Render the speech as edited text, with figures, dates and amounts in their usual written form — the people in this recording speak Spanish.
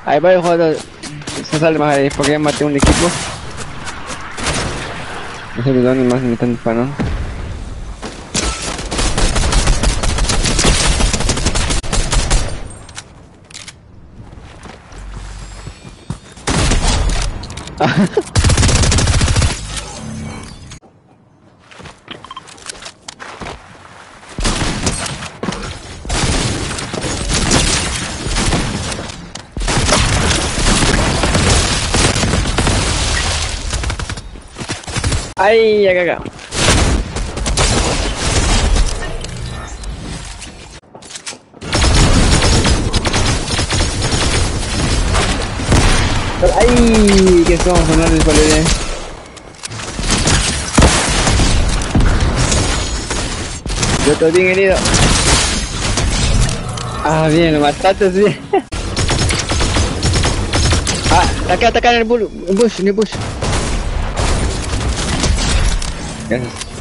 Hay varios jugadores. Se sale más ahí porque ya maté un equipo. No sé de dónde más me están disparando. Ay, acá. Ay, que estamos a el pared. Yo estoy bien herido. Ah, bien, lo mataste, sí. Ah, acá en el bush, en el bush. Gracias.